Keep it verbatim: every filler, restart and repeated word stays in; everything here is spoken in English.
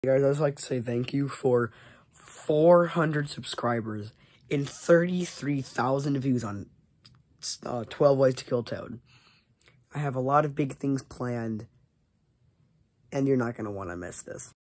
Guys, I'd just like to say thank you for four hundred subscribers and thirty-three thousand views on uh, twelve Ways to Kill Toad. I have a lot of big things planned, and you're not going to want to miss this.